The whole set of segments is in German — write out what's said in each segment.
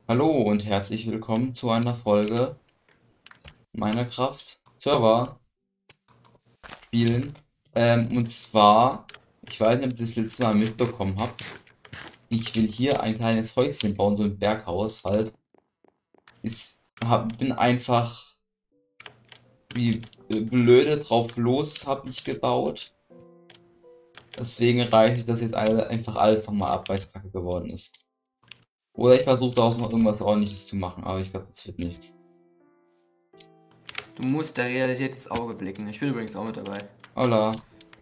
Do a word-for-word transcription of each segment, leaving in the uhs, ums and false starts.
Hallo und herzlich willkommen zu einer Folge Minecraft Server spielen. Ähm, und zwar, ich weiß nicht, ob ihr das letzte Mal mitbekommen habt. Ich will hier ein kleines Häuschen bauen, so ein Berghaus halt. Ich hab, bin einfach wie äh, blöde drauf los, habe ich gebaut. Deswegen reiche ich das jetzt alle, einfach alles nochmal ab, weil es kacke geworden ist. Oder ich versuche daraus noch irgendwas Ordentliches zu machen, aber ich glaube, das wird nichts. Du musst der Realität ins Auge blicken. Ich bin übrigens auch mit dabei. Hola.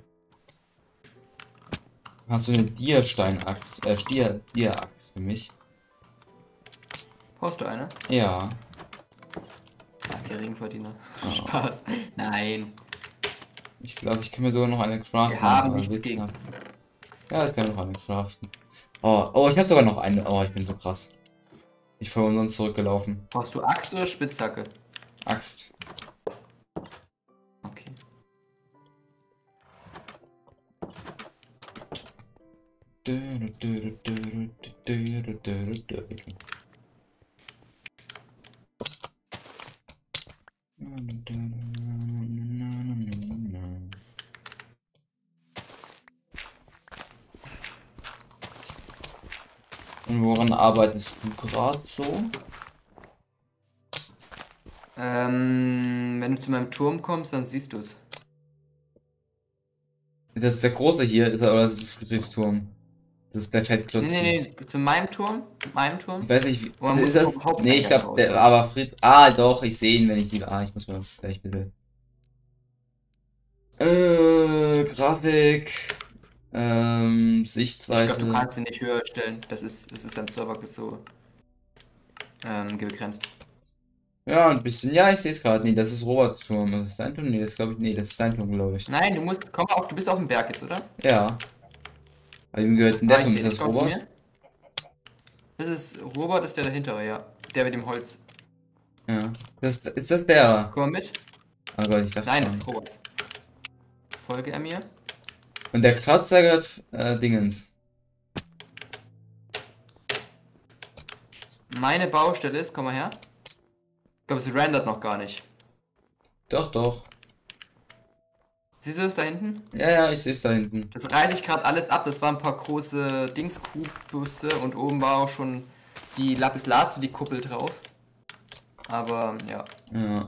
Hast du eine Diersteinaxt, äh, Stier, Stieraxt für mich? Brauchst du eine? Ja. Ah, Geringverdiener. Oh. Spaß. Nein. Ich glaube, ich kann mir sogar noch eine craften. Wir haben aber nichts wird's gegen. knapp. Ja, ich kann noch eine craften. Oh, oh, ich habe sogar noch eine. Oh, ich bin so krass. Ich vor uns zurückgelaufen. Brauchst du Axt oder Spitzhacke? Axt. Okay. Und woran arbeitest du gerade so? Ähm, wenn du zu meinem Turm kommst, dann siehst du es. Das ist der große hier, ist er, oder das ist Friedrichsturm? Das ist der Nee, Fettklotz. nee, nee, zu meinem Turm. Meinem Turm. Ich weiß nicht, wie. Und man muss Ist das? vom Haupteingang Nee, ich glaube, raus, der. halt. Aber Fried. Ah, doch, ich sehe ihn, wenn ich sie. Ah, ich muss mal vielleicht bitte. Äh, Grafik. Ähm, Ich glaube, du Sichtweite. kannst ihn nicht höher stellen. Das ist, das ist am Server so ähm, begrenzt. Ja, ein bisschen. Ja, ich sehe es gerade. Nee, das ist Roberts Turm. Das ist dein Turm? Nee, das glaube ich. Nee, das ist dein Turm, glaube ich. Nein, du musst, komm auf, du bist auf dem Berg jetzt, oder? Ja. Aber ihm gehört denn Ah, der ich Turm? sehe Ist dich, das komm zu Robert? mir. Das ist, Robert ist der dahintere, ja. Der mit dem Holz. Ja. Das, ist das der? Komm mal mit. Oh Gott, ich dachte Nein, das ist schon. Robert. Folge er mir. Und der Kratzer gehört äh, Dingens. Meine Baustelle ist, komm mal her. Ich glaube, es rendert noch gar nicht. Doch, doch. Siehst du das da hinten? Ja, ja, ich sehe es da hinten. Das reiße ich gerade alles ab. Das waren ein paar große Dingskubusse und oben war auch schon die Lapis Lazuli Kuppel drauf. Aber ja. Ja.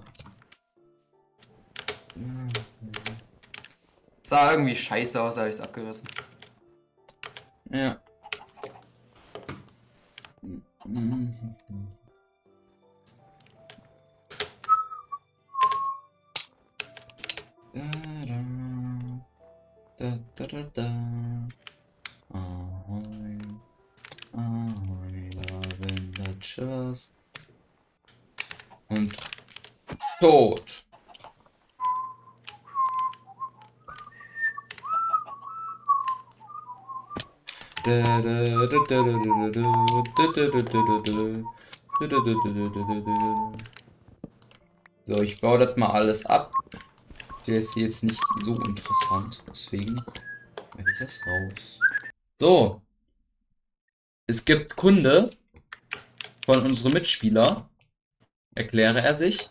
Sah irgendwie scheiße aus, habe ich es abgerissen. Ja. Da, da, da, da. Ahoi, ahoi, Lavender-Chivers. Und tot. So, ich baue das mal alles ab. Der ist jetzt nicht so interessant, deswegen mache ich das raus. So. Es gibt Kunde von unserem Mitspieler. Erkläre er sich.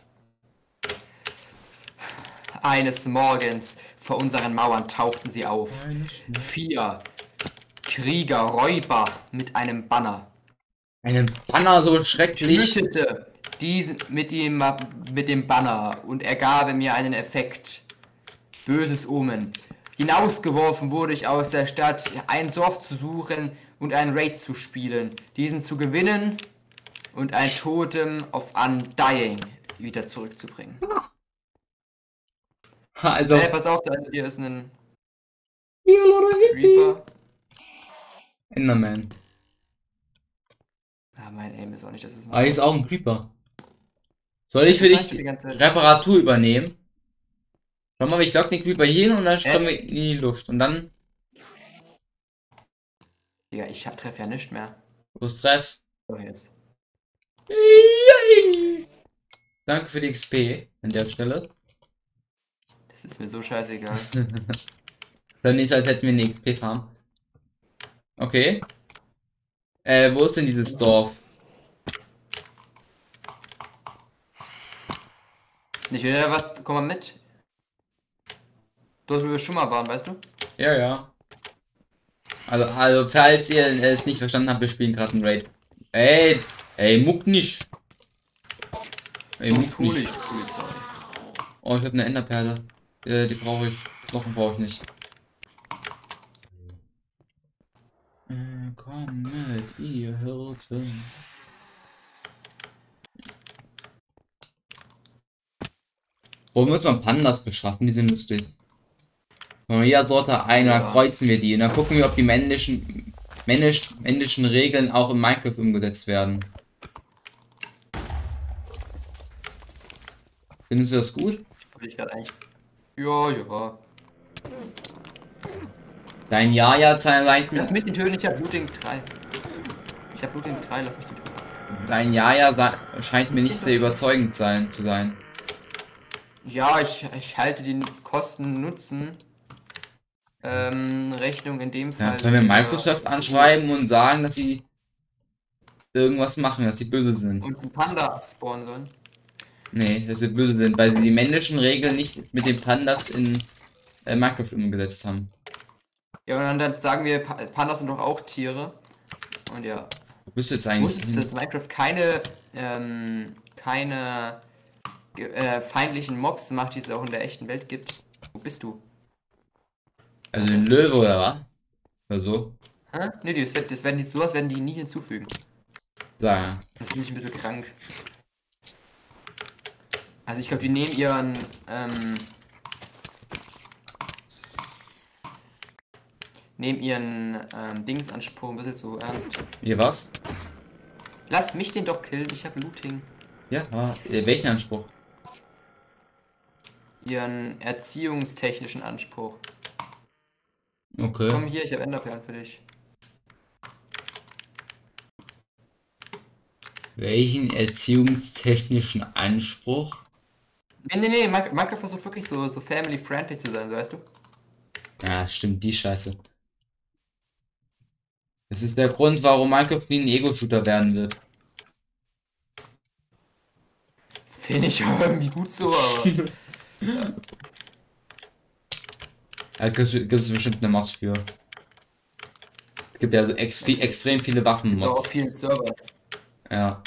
Eines Morgens vor unseren Mauern tauchten sie auf. Vier Krieger, Räuber mit einem Banner. Einen Banner so Ich schrecklich. tötete diesen mit dem, mit dem Banner und er gab mir einen Effekt. Böses Omen. Hinausgeworfen wurde ich aus der Stadt, ein Dorf zu suchen und ein Raid zu spielen, diesen zu gewinnen und ein Totem of Undying wieder zurückzubringen. Also. Hey, pass auf, da hinter dir ist ein Creeper. Enderman. Ah, mein Aim ist auch nicht, das ist Ah, hier ist auch ein Creeper. Soll ich Das für sag ich dich dir die ganze Zeit. Reparatur übernehmen? Schau mal, ich lock den Creeper hier hin und dann stürmen wir in die Luft. Und dann. Ja, ich hab Treff ja nicht mehr. Wo ist Treff? So, jetzt. Danke für die X P an der Stelle. Das ist mir so scheißegal. Dann nicht, als hätten wir eine X P-Farm. Okay. Äh, wo ist denn dieses Dorf? Nicht wieder was, komm mal mit. Dort, wo wir schon mal waren, weißt du? Ja, ja. Also, also falls ihr es nicht verstanden habt, wir spielen gerade ein Raid. Ey, ey, muck nicht. Ey, muck Sonst hole ich nicht. die Polizei. Oh, ich habe eine Enderperle. Äh, die brauche ich. Knochen brauche ich nicht. Äh, komm mit, ihr Hirten. Wollen wir uns mal Pandas beschaffen? Die sind lustig. Von jeder Sorte einer Ja. kreuzen wir die und dann gucken wir, ob die männlichen, männisch, männlichen Regeln auch in Minecraft umgesetzt werden. Findest du das gut? Wollte ich gerade eigentlich. Ja, ja. Dein Ja-Ja zeigt Lass mir. mich den töten, ich hab Looting drei. Ich hab Looting drei, lass mich den töten. Dein Ja-Ja sa- scheint mir nicht sehr überzeugend sein, zu sein. Ja, ich, ich halte die Kosten-Nutzen ähm, Rechnung in dem Ja, Fall. können wir für- Microsoft anschreiben und sagen, dass sie irgendwas machen, dass sie böse sind. Und einen Panda spawnen sollen. Nee, dass sie böse sind, weil sie die männlichen Regeln nicht mit den Pandas in äh, Minecraft umgesetzt haben. Ja, und dann, dann sagen wir, Pa- Pandas sind doch auch Tiere. Und ja. Wo bist du jetzt eigentlich Wusstest du, hin? dass Minecraft keine, ähm, keine äh, feindlichen Mobs macht, die es auch in der echten Welt gibt? Wo bist du? Also den Löwe oder was? Oder so? Hä? Nee, das, wird- das werden die, sowas werden die nie hinzufügen. So, ja. Das finde ich ein bisschen krank. Also ich glaube, die nehmen ihren, ähm, nehmen ihren ähm, Dingsanspruch ein bisschen zu ernst. Wie was? Lass mich den doch killen, ich habe Looting. Ja, aber, äh, welchen Anspruch? Ihren erziehungstechnischen Anspruch. Okay. Komm hier, ich habe Enderperlen für dich. Welchen erziehungstechnischen Anspruch? Nee, nee, nee, Min- Minecraft versucht wirklich so, so family-friendly zu sein, so weißt du? Ja, stimmt, die Scheiße. Das ist der Grund, warum Minecraft nie ein Ego-Shooter werden wird. Finde ich aber irgendwie gut so, aber. Da gibt es bestimmt eine Mods für. Es gibt ja so ex viel, extrem viele Gibt auch auf Waffen-Mods. vielen Servern. Ja.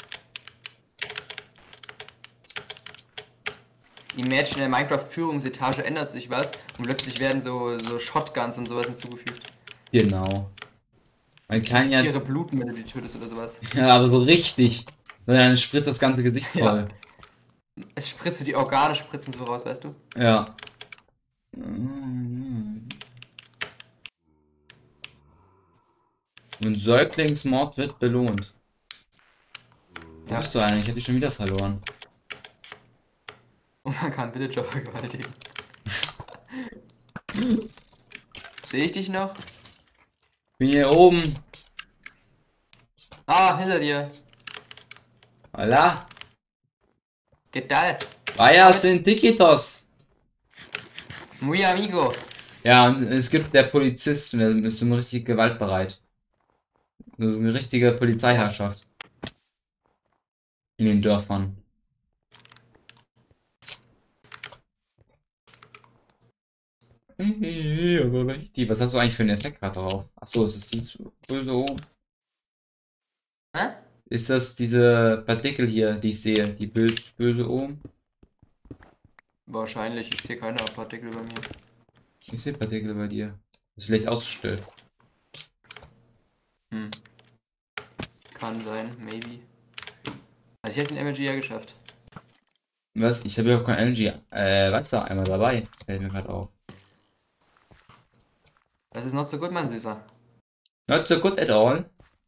Imagine, in der Minecraft-Führungsetage ändert sich was und plötzlich werden so, so Shotguns und sowas hinzugefügt. Genau. Man kann Die ja. Tiere bluten, wenn du die tötest oder sowas. Ja, aber so richtig. Und dann spritzt das ganze Gesicht Ja. voll. Es spritzt so, die Organe spritzen so raus, weißt du? Ja. Und Säuglingsmord wird belohnt. Wo Ja. bist du eigentlich? Ich hab dich schon wieder verloren. Und man kann Villager vergewaltigen. Sehe ich dich noch? Bin hier oben. Ah, hinter dir. Hola. ¿Qué tal? Vaya sind Tiquitos. Muy amigo. Ja, und es gibt der Polizist und der ist so richtig gewaltbereit. Das ist eine richtige Polizeiherrschaft. In den Dörfern. Was hast du eigentlich für einen Effekt gerade drauf? Achso, ist das dieses böse oben? Hä? Ist das diese Partikel hier, die ich sehe, die böse, böse oben? Wahrscheinlich, ich sehe keine Partikel bei mir. Ich sehe Partikel bei dir. Ist vielleicht ausgestellt. Hm. Kann sein, maybe. Also ich hätte den M L G ja geschafft. Was? Ich habe ja auch kein L G äh, Wassereimer dabei. Fällt mir gerade auf. Das ist not so gut, mein Süßer. Not so good at all.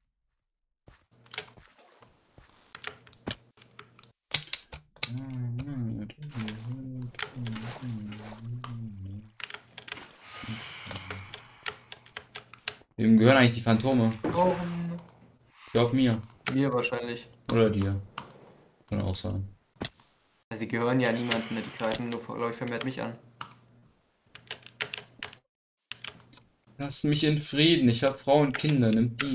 Wem gehören eigentlich die Phantome? Oh. Ich glaub mir. Mir wahrscheinlich. Oder dir. Kann auch sein. Also sie gehören ja niemandem, ne? Die greifen nur vorläufig vermehrt mich an. Lass mich in Frieden. Ich habe Frau und Kinder. Nimm die.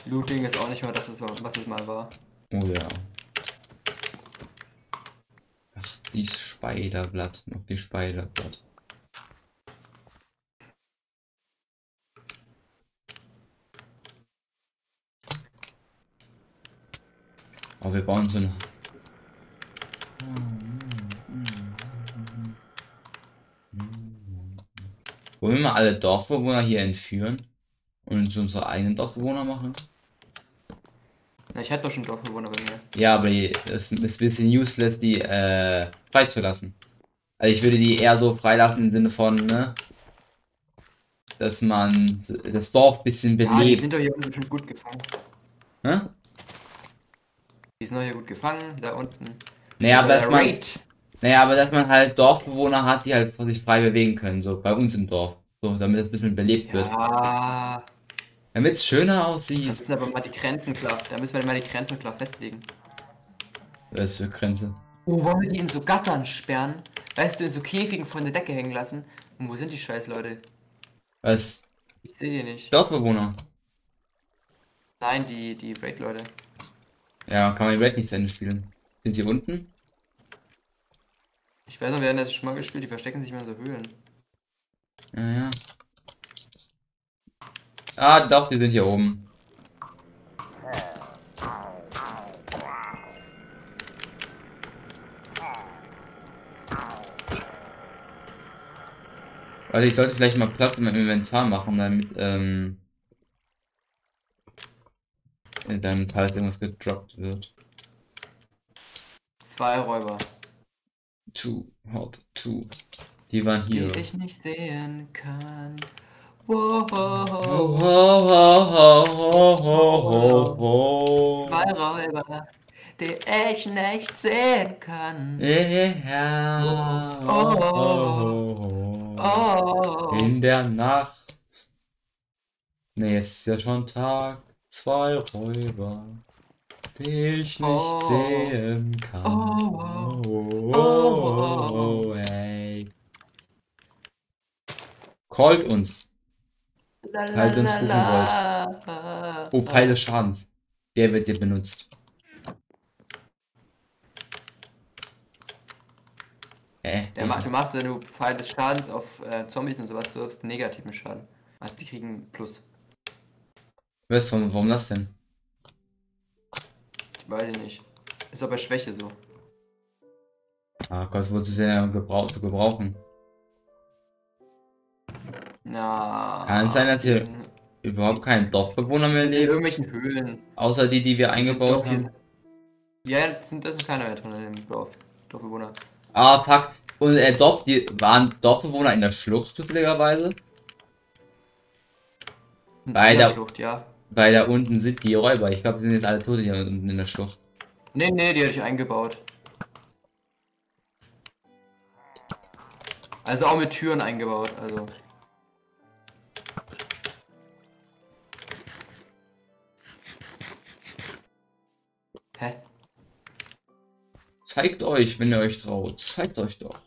Looting ist auch nicht mal das, ist, was es mal war. Oh ja. Ach, die Speiderblatt. Noch die Speiderblatt. Oh, wir bauen so eine... Wollen wir mal alle Dorfbewohner hier entführen und uns unsere eigenen Dorfbewohner machen? Na, ich hatte doch schon Dorfbewohner bei mir. Ja, aber die, es ist ein bisschen useless, die äh, freizulassen. Also ich würde die eher so freilassen im Sinne von, ne, dass man das Dorf ein bisschen Ah, die sind belebt. doch hier unten schon gut gefangen. Hä? Die sind doch hier gut gefangen, da unten. Naja, aber Also dass der man, Raid. naja, aber dass man halt Dorfbewohner hat, die halt sich frei bewegen können, so bei uns im Dorf. So, damit es ein bisschen belebt wird. Ja, Damit es schöner da aussieht. müssen aber mal die Grenzen klar. Da müssen wir mal die Grenzen klar festlegen. Was ist für Grenze? Oh, wollen wir die in so Gattern sperren? Weißt du, in so Käfigen von der Decke hängen lassen? Und wo sind die scheiß Leute? Was? Ich sehe die nicht. Dorfbewohner. Nein, die, die Raid-Leute. Ja, kann man die Raid nicht zu Ende spielen. Sind die unten? Ich weiß noch, wir haben das schon mal gespielt, die verstecken sich immer in so Höhlen. Ja, ja. Ah, doch, die sind hier oben. Also ich sollte vielleicht mal Platz in meinem Inventar machen, damit, ähm, damit halt irgendwas gedroppt wird. Zwei Räuber. Too hot, too. Die waren hier. Die ich nicht sehen kann. Wow. Ho, ho, ho, ho, ho, ho, ho. Zwei Räuber, die ich nicht sehen kann. Ja. Oh. Ho, ho, ho. Oh. In der Nacht. Ne, es ist ja schon Tag. Zwei Räuber, die ich nicht Oh. sehen kann. Oh. Oh, Oh. oh, ey. Callt uns. Falls ihr uns rufen wollt. Oh, Pfeil des Schadens. Der wird dir benutzt. Äh, Der macht, du machst, wenn du Pfeil des Schadens auf äh, Zombies und sowas wirfst, negativen Schaden. Also die kriegen Plus. weißt du, warum das denn? Ich weiß ich nicht. Ist auch bei Schwäche so. Ah Gott, wozu ist der gebrauch zu gebrauchen? Na. Kann es sein, dass hier in, überhaupt keine Dorfbewohner mehr in leben? irgendwelchen Höhlen. Außer die, die wir Die sind eingebaut doch hier- haben? Ja, da sind, da sind keiner mehr drin in dem Dorf. Dorfbewohner. Ah, fuck. Und äh, Dorf, die waren Dorfbewohner in der Schlucht zufälligerweise? Bei In der der- Schlucht, ja. Weil da unten sind die Räuber. Ich glaube, die sind jetzt alle tot hier unten in der Schlucht. Nee, nee, die hatte ich eingebaut. Also auch mit Türen eingebaut, also. Hä? Zeigt euch, wenn ihr euch traut. Zeigt euch doch.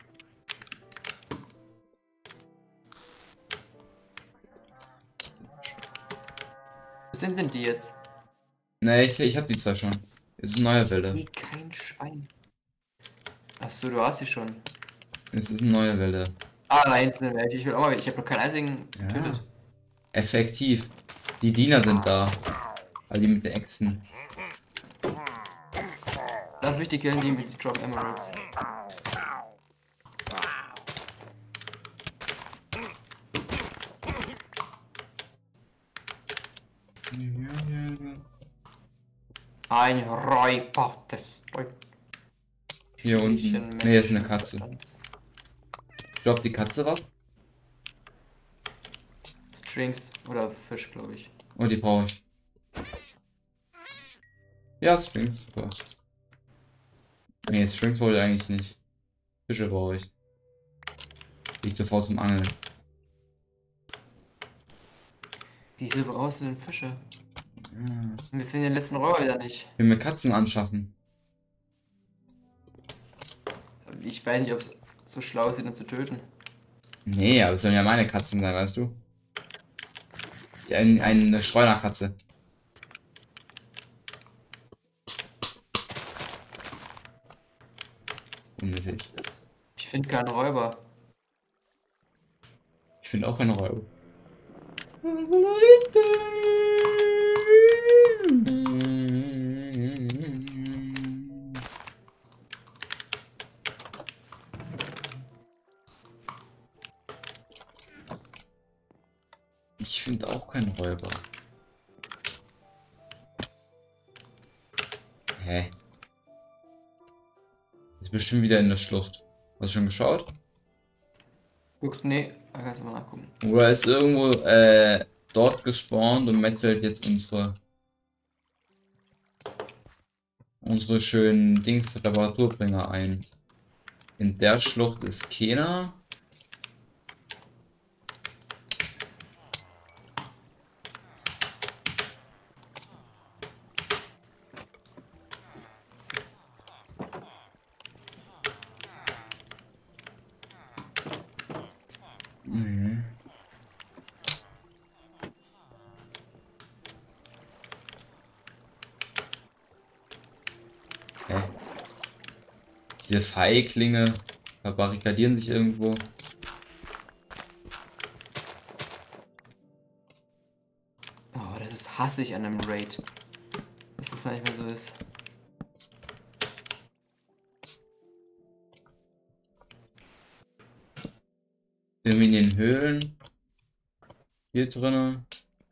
Wo sind denn die jetzt? Ne, ich, ich hab die zwei schon. Es ist ein neuer Ich Bilder. sehe kein Schwein. Achso, du hast sie schon. Es ist ein neuer Bilder. Ah, da hinten sind welche. Ich will auch mal. Ich habe noch keinen einzigen Ja. getötet. Effektiv. Die Diener sind da. Also die mit den Äxten. Lass mich die killen, die mit Drop Emeralds. Ein Räuber des Hier unten. Ne, hier ist eine Katze. Ich glaube, die Katze was? Strings oder Fisch, glaube ich. Oh, die brauche ich. Ja, Strings, super. Ne, Strings wollte ich eigentlich nicht. Fische brauche ich. Ich sofort zum Angeln. Wieso brauchst du denn Fische? Ja. Wir finden den letzten Räuber wieder nicht. Ich will mir Katzen anschaffen. Ich weiß nicht, ob es so schlau ist, sie dann zu töten. Nee, aber es sollen ja meine Katzen sein, weißt du? Die, ein, eine Streunerkatze. Unnötig. Ich finde keinen Räuber. Ich finde auch keine Räuber. Ich finde auch keinen Räuber. Hä? Ist bestimmt wieder in der Schlucht. Hast du schon geschaut? Guckst, nee, da kannst du mal nachgucken. Oder ist irgendwo äh, dort gespawnt und metzelt jetzt unsere unsere schönen Dings Reparaturbringer ein. In der Schlucht ist keiner. Mhm. Hä? Diese Feiglinge verbarrikadieren sich irgendwo. Oh, das ist hassig an einem Raid. Dass das manchmal so ist. Irgendwie in den Höhlen. Hier drinnen.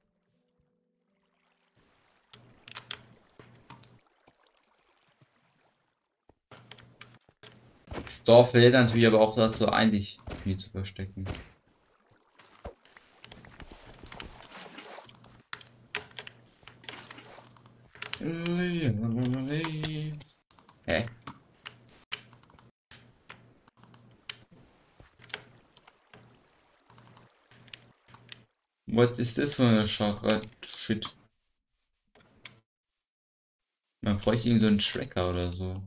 Das Dorf lädt natürlich aber auch dazu ein, dich hier zu verstecken. Hä? What is this for a Chakra? Shit. Man bräuchte irgendwie so einen Tracker oder so.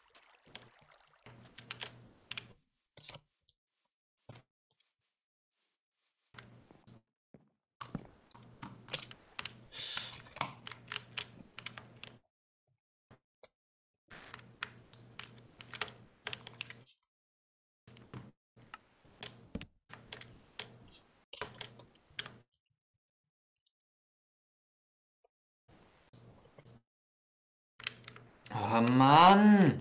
Oh Mann!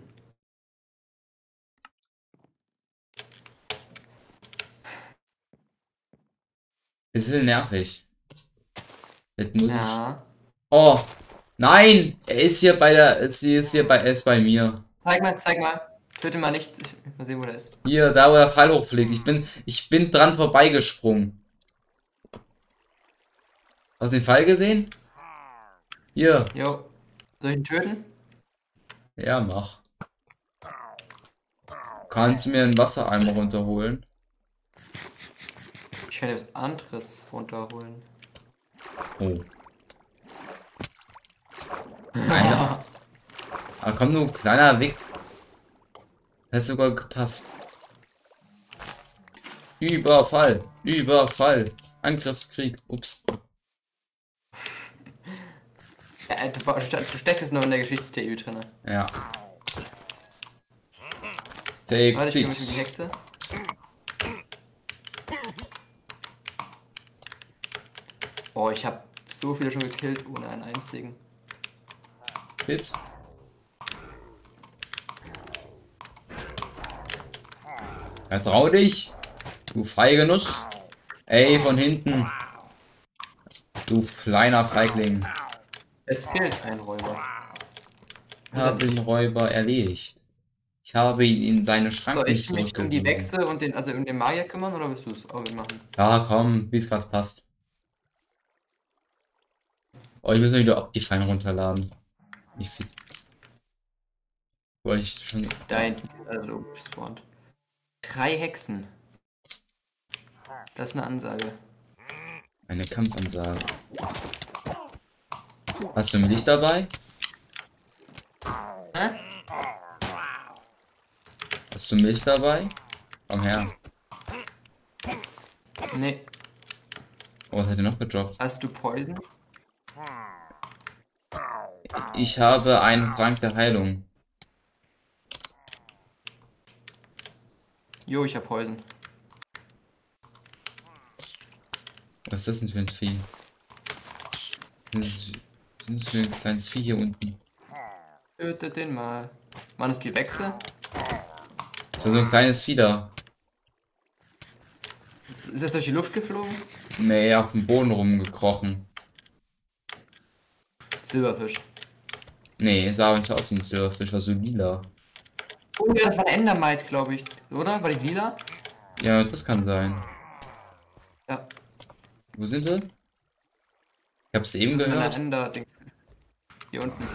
Bisschen nervig. Jetzt muss ich. Ja. Oh! Nein! Er ist hier bei der. Er ist hier bei. Er ist bei mir. Zeig mal, zeig mal. Töte mal nicht. Ich will mal sehen, wo der ist. Hier, da wo der Pfeil hochfliegt. Ich bin. Ich bin dran vorbeigesprungen. Hast du den Pfeil gesehen? Hier. Jo. Soll ich ihn töten? Ja, mach. Kannst du mir einen Wassereimer runterholen? Ich kann jetzt anderes runterholen. Oh. Einer. Ah, komm, du kleiner Weg. Hat sogar gepasst. Überfall. Überfall. Angriffskrieg. Ups. Ja, du, du steckst noch in der Geschichtstheorie drin. Ja. Take Warte, ich geh mit die this. Hexe. Oh, ich habe so viele schon gekillt, ohne einen einzigen. Hit. Vertrau dich. Du Freigenuss. Ey, von hinten. Du kleiner Feigling. Es fehlt ein Räuber. Ich habe den Räuber erledigt. Ich habe ihn in seine Schranken Soll ich mich um die zurückgewiesen. Wechsel und den, also um den Magier kümmern oder willst du es auch mitmachen? Ja, komm, wie es gerade passt. Oh, ich muss mir wieder Optifine runterladen. Wie viel? Wollte ich schon. Da hinten ist also gespawnt. Drei Hexen. Das ist eine Ansage. Eine Kampfansage. Hast du Milch dabei? Hä? Hast du Milch dabei? Komm her. Nee. Oh, was hat er noch gedroppt? Hast du Poison? Ich habe einen Trank der Heilung. Jo, ich hab Poison. Was ist das denn für ein Vieh? Was ist das für ein kleines Vieh hier unten? Tötet den mal. Mann, ist die Wechsel? Das ist so ein kleines Vieh da. Ist das durch die Luft geflogen? Nee, auf dem Boden rumgekrochen. Silberfisch. Nee, sah nicht aus wie ein Silberfisch, war so lila. Oh ja, das war ein Endermite, glaube ich. Oder? War die lila? Ja, das kann sein. Ja. Wo sind sie? Ich hab's Das eben ist meine gehört. Ender-Dings. Hier unten.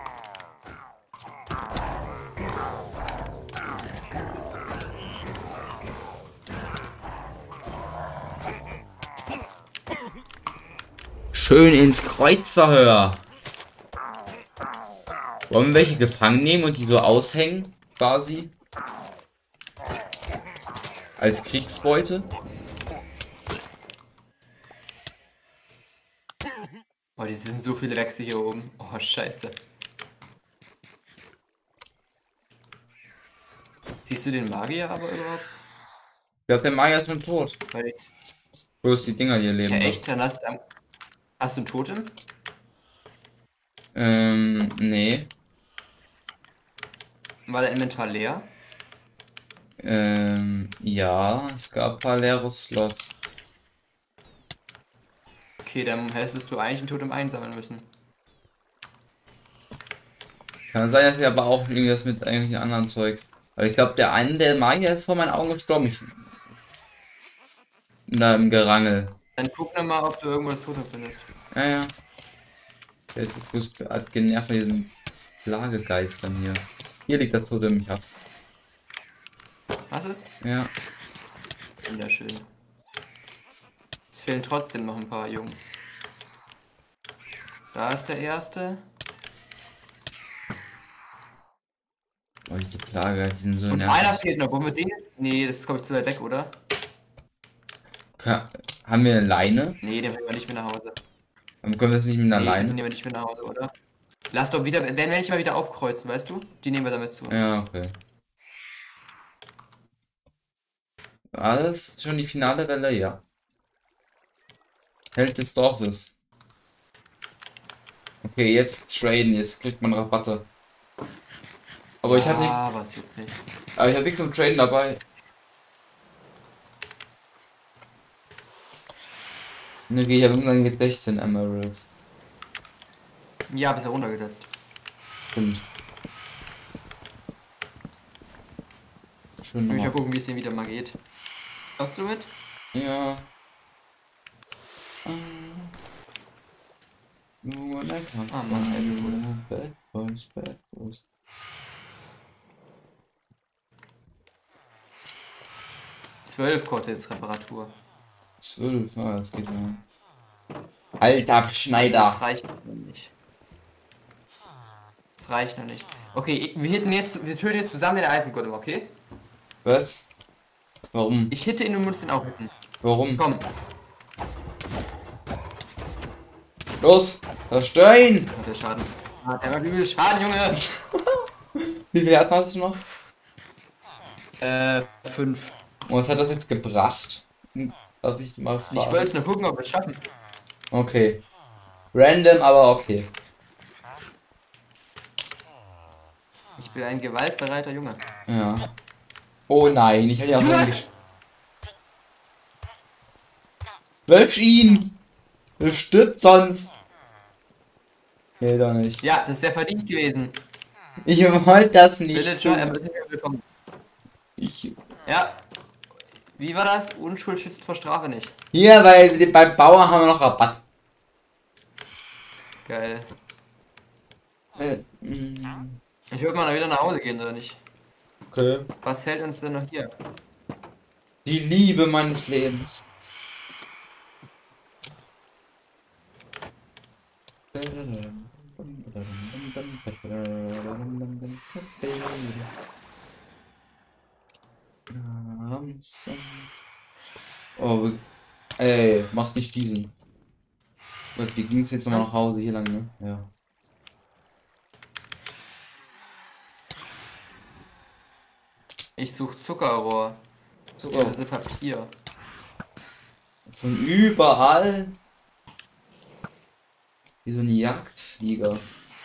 Schön ins Kreuzverhör. Wollen wir welche gefangen nehmen und die so aushängen, quasi? Als Kriegsbeute? Oh, die sind so viele Wechsel hier oben. Oh, scheiße. Siehst du den Magier aber überhaupt? Ich glaube, der Magier ist schon tot. Weil ich... Bloß die Dinger hier leben. Ja, noch. echt? Dann hast, du- hast du ein Totem? Ähm, nee. War dein Inventar leer? Ähm, ja, es gab ein paar leere Slots. Okay, dann hättest du eigentlich ein Totem einsammeln müssen. Kann sein, dass wir aber auch irgendwas mit irgendwelchen anderen Zeugs. Aber ich glaube, der eine, der Magier ist vor meinen Augen gestorben. Ich... Da im Gerangel. Dann guck noch mal, ob du irgendwo das Totem findest. Ja, ja. Der Typus hat genervt von diesen Plagegeistern hier. Hier liegt das Totem, ich hab's. Was ist? Ja. Wunderschön. Es fehlen trotzdem noch ein paar Jungs. Da ist der erste. Oh, diese Plagegeister sind so Und nervig. einer fehlt noch. Wollen wir den jetzt? Nee, das ist glaube ich zu weit weg, oder? Ka- Haben wir eine Leine? Nee, den nehmen wir nicht mit nach Hause. Dann können wir das nicht mit einer Nee, ich glaub, den Leine? nehmen wir nicht mit nach Hause, oder? Lass doch wieder, wenn wir nicht mal wieder aufkreuzen, weißt du? Die nehmen wir damit zu uns. Ja, okay. War das schon die finale Welle? Ja. Held des Dorfes. Okay, jetzt traden, jetzt kriegt man Rabatte. Aber ich hatte nichts. Ah, was juckt nicht. Aber ich hatte nichts zum Traden dabei. Ne, okay, ich habe irgendwann jetzt sechzehn Emeralds. Ja, bist ja runtergesetzt. Stimmt. Schön Ich will mal nochmal. gucken, wie es denen wieder mal geht. Hast du mit? Ja. Nur ein Kampf. Ah, Mann, Eisenkohle. Bad Boys, Bad Boys. zwölf Cortez Reparatur. zwölf, ah, das geht ja. Alter Also Schneider. das reicht noch nicht. Das reicht noch nicht. Okay, wir hitten jetzt, wir töten jetzt zusammen den Eisengolem, okay? Was? Warum? Ich hitte ihn und muss den auch hitten. Warum? Komm. Los! Zerstör ihn! Hat der Schaden. Ah, der macht übel Schaden, Junge! Wie viel Herzen hast du noch? äh, fünf. Und was hat das jetzt gebracht? Hm, Darf ich mal Ich wollte fragen? es nur gucken, ob wir es schaffen. Okay. Random, aber okay. Ich bin ein gewaltbereiter Junge. Ja. Oh nein, ich hätte ja auch Jonas! gesch- Lösch ihn! Er stirbt sonst! Nee, doch nicht. Ja, das ist sehr verdient gewesen. Ich wollte das nicht Bitte, John, er tun. wird nicht mehr willkommen. Ich... Ja. Wie war das? Unschuld schützt vor Strafe nicht. Hier, weil beim Bauer haben wir noch Rabatt. Geil. Äh, mm, Ich würde mal wieder nach Hause gehen, oder nicht? okay. Was hält uns denn noch hier? Die Liebe meines Lebens. Oh, ey, mach nicht diesen. Wie ging's jetzt nochmal nach Hause hier lang, ne? Ja. Ich suche Zuckerrohr. Zucker. Diese Papier. Von überall. Wie so ein Jagdflieger.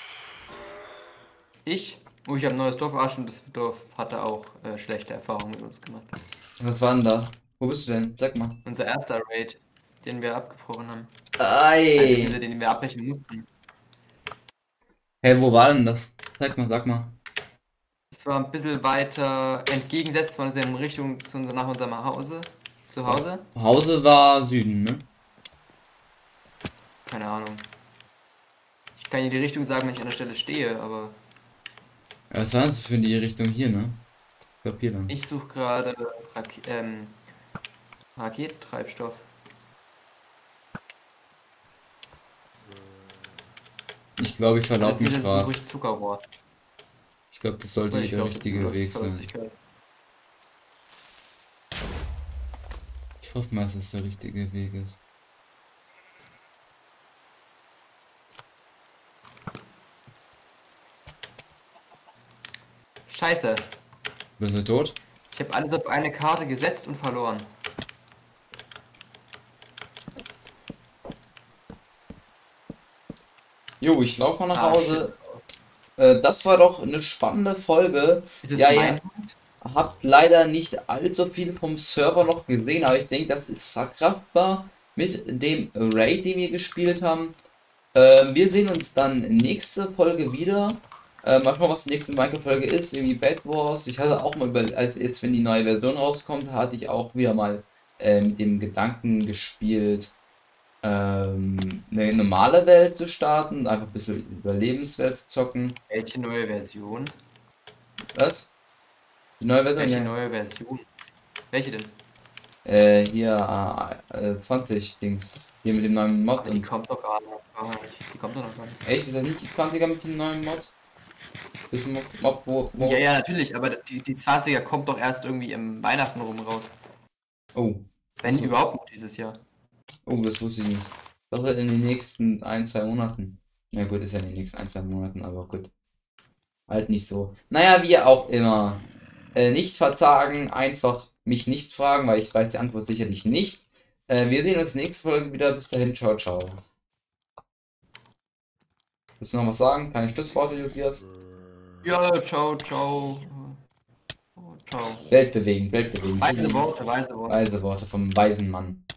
Ich? Oh, ich habe ein neues Dorf erst und das Dorf hatte auch äh, schlechte Erfahrungen mit uns gemacht. Was war denn da? Wo bist du denn? Sag mal. Unser erster Raid, den wir abgebrochen haben. Ei. Also, beziehungsweise den wir abbrechen mussten. Hey, wo war denn das? Sag mal, sag mal. Es war ein bisschen weiter entgegengesetzt von unserer Richtung zu unser, nach unserem Hause. Zu Hause? Hause war Süden, ne? Keine Ahnung. Ich kann dir die Richtung sagen, wenn ich an der Stelle stehe, aber Ja, was war das für die Richtung hier, ne? Ich glaub hier dann. ich suche gerade Rak ähm, Raketentreibstoff. Ich glaube, ich verlaube mich Beziehungsweise suche gerade. ich Zuckerrohr. Ich glaube, das sollte Oder nicht ich der glaub, richtige das Weg ist sein. Flüssigkeit. Ich hoffe mal, dass es der richtige Weg ist. Scheiße. Bist du tot? Ich habe alles auf eine Karte gesetzt und verloren. Jo, ich laufe mal nach Ah, Hause. Äh, das war doch eine spannende Folge. Ist das Ja, mein ihr habt leider nicht allzu viel vom Server noch gesehen, aber ich denke, das ist verkraftbar mit dem Raid, den wir gespielt haben. Äh, wir sehen uns dann nächste Folge wieder. Äh, mal schauen, was die nächste Minecraft-Folge ist. Irgendwie Bad Wars. Ich hatte auch mal über, als jetzt, wenn die neue Version rauskommt, hatte ich auch wieder mal äh, mit dem Gedanken gespielt, ähm, eine normale Welt zu starten, einfach ein bisschen Überlebenswelt zu zocken. Welche neue Version? Was? Die neue Version? Welche Ja. neue Version? Welche denn? Äh, hier, äh, zwanzig Dings. Hier mit dem neuen Mod. Aber die Und kommt doch gar noch gar nicht. Die kommt doch noch gar nicht. echt, ist das nicht die zwanziger mit dem neuen Mod? Das Mod, Mod wo, wo? Ja, ja, natürlich, aber die, die zwanziger kommt doch erst irgendwie im Weihnachten rum raus. Oh. Wenn So. überhaupt noch dieses Jahr. Oh, das wusste ich nicht. Das wird in den nächsten ein, zwei Monaten. Na gut, ist ja in den nächsten ein, zwei Monaten, aber gut. Halt nicht so. Naja, wie auch immer. Äh, nicht verzagen, einfach mich nicht fragen, weil ich weiß die Antwort sicherlich nicht. Äh, wir sehen uns nächste Folge wieder. Bis dahin, ciao, ciao. Willst du noch was sagen? Keine Schlussworte, Josias? Ja, ciao, ciao. Oh, ciao. Weltbewegen, weltbewegen. Weise Worte, weise Worte. Weise Worte vom weisen Mann.